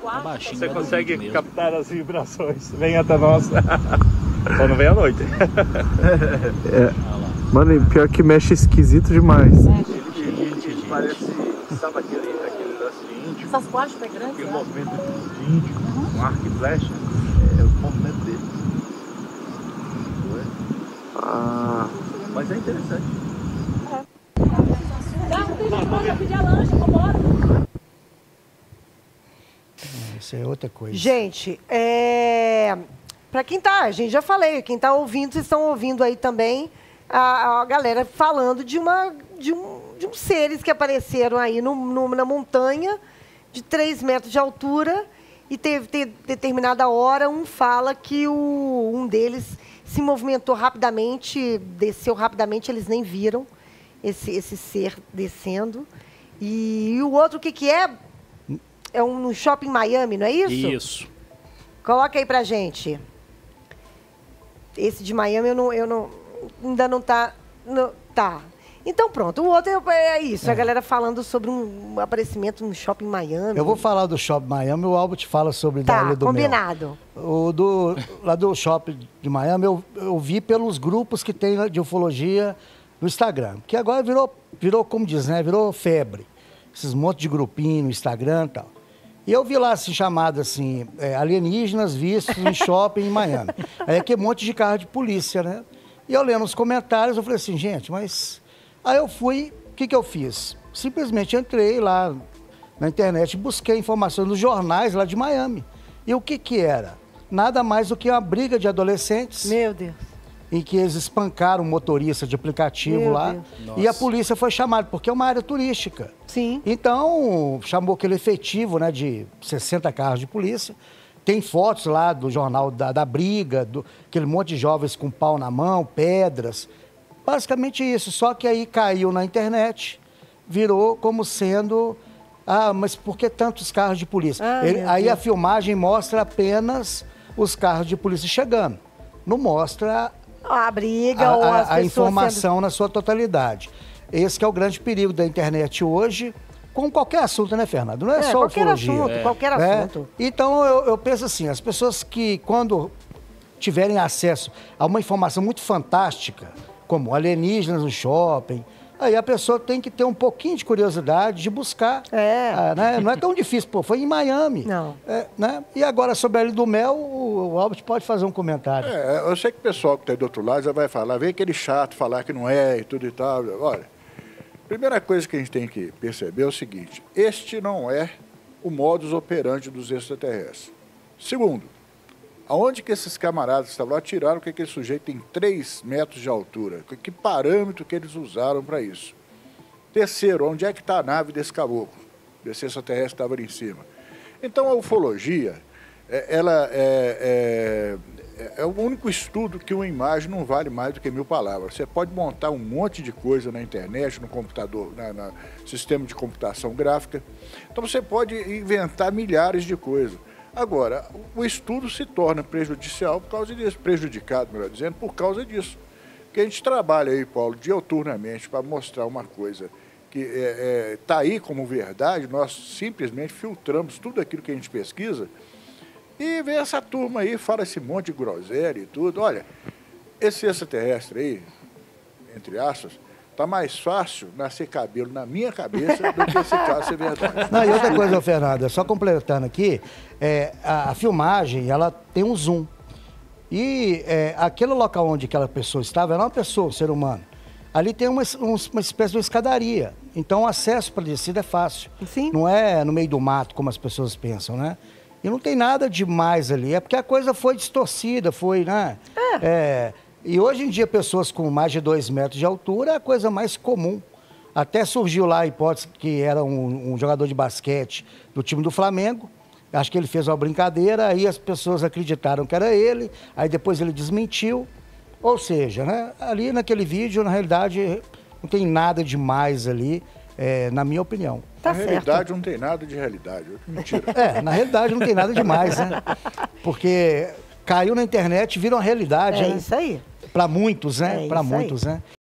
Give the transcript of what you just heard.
Tá baixinho, Você vai consegue dormir mesmo. captar as vibrações. Vem até nós. Só não vem à noite. Mano, pior que mexe esquisito demais. Ele parece, sabe aquele lance de índio? Essas bochas é grande, Aquele né? movimento de índio, com arco e flecha. É o movimento dele. Mas é interessante. Isso é outra coisa. Gente, para quem tá, a gente já falei, quem tá ouvindo, vocês estão ouvindo aí também a galera falando de uns seres que apareceram aí na montanha de 3 metros de altura e determinada hora um fala que um deles se movimentou rapidamente, desceu rapidamente, eles nem viram esse ser descendo. E o outro, o que é? É no shopping Miami, não é isso? Isso. Coloca aí pra gente. Esse de Miami ainda não tá. Tá. Então pronto, o outro é isso, a galera falando sobre um aparecimento no shopping Miami. Eu vou falar do shopping Miami, o Albert fala sobre da Tá, Ilha do combinado. Mel. Lá do shopping de Miami, eu vi pelos grupos que tem de ufologia no Instagram. Que agora virou como diz, né? Virou febre. Esses montes de grupinho no Instagram e tal. E eu vi lá, assim, chamado assim, alienígenas vistos em shopping em Miami. Aí aqui um monte de carro de polícia, né? E eu lendo os comentários, eu falei assim, gente, mas... Aí eu fui, o que eu fiz? Simplesmente entrei lá na internet e busquei informações nos jornais lá de Miami. E o que era? Nada mais do que uma briga de adolescentes. Meu Deus. Em que eles espancaram um motorista de aplicativo Meu lá. Deus. E a polícia foi chamada, porque é uma área turística. Sim. Então, chamou aquele efetivo, né, de 60 carros de polícia. Tem fotos lá do jornal da briga, aquele monte de jovens com pau na mão, pedras. Basicamente isso. Só que aí caiu na internet, virou como sendo... Ah, mas por que tantos carros de polícia? Aí a filmagem mostra apenas os carros de polícia chegando. Não mostra... A briga ou as a informação na sua totalidade. Esse que é o grande perigo da internet hoje, com qualquer assunto, né, Fernando? Não é só ufologia. Qualquer assunto. Então, eu penso assim, as pessoas que, quando tiverem acesso a uma informação muito fantástica, como alienígenas no shopping, aí a pessoa tem que ter um pouquinho de curiosidade de buscar. Né? Não é tão difícil, pô, foi em Miami. Não. Né? E agora, sobre a Ilha do Mel, o Albert pode fazer um comentário. Eu sei que o pessoal que está do outro lado já vai falar, vem aquele chato falar que não é e tudo e tal. Olha, primeira coisa que a gente tem que perceber é o seguinte, este não é o modus operandi dos extraterrestres. Segundo, aonde que esses camaradas estavam lá, tiraram que aquele sujeito tem 3 metros de altura? Que parâmetro que eles usaram para isso? Terceiro, onde é que está a nave desse caboclo? Desse extraterrestre que estava ali em cima. Então, a ufologia, ela é o único estudo que uma imagem não vale mais do que 1000 palavras. Você pode montar um monte de coisa na internet, no computador, no sistema de computação gráfica. Então, você pode inventar milhares de coisas. Agora, o estudo se torna prejudicial por causa disso, prejudicado, melhor dizendo, por causa disso. Porque a gente trabalha aí, Paulo, diuturnamente para mostrar uma coisa que está aí como verdade, nós simplesmente filtramos tudo aquilo que a gente pesquisa e vem essa turma aí, fala esse monte de groselha e tudo. Olha, esse extraterrestre aí, entre aspas, tá mais fácil nascer cabelo na minha cabeça do que esse caso ser verdade. Não, e outra coisa, Fernando, só completando aqui, a filmagem, ela tem um zoom. E aquele local onde aquela pessoa estava, era uma pessoa, um ser humano. Ali tem uma espécie de uma escadaria. Então, o acesso para a descida é fácil. Sim. Não é no meio do mato, como as pessoas pensam, né? E não tem nada demais ali. É porque a coisa foi distorcida, foi, né? E hoje em dia, pessoas com mais de 2 metros de altura é a coisa mais comum. Até surgiu lá a hipótese que era um jogador de basquete do time do Flamengo. Acho que ele fez uma brincadeira, aí as pessoas acreditaram que era ele, aí depois ele desmentiu. Ou seja, né, ali naquele vídeo, na realidade, não tem nada demais ali, na minha opinião. Na realidade, não tem nada de realidade. Mentira. Na realidade, não tem nada demais, né? Porque caiu na internet, virou uma realidade. É isso aí. Para muitos, né? Para muitos, né?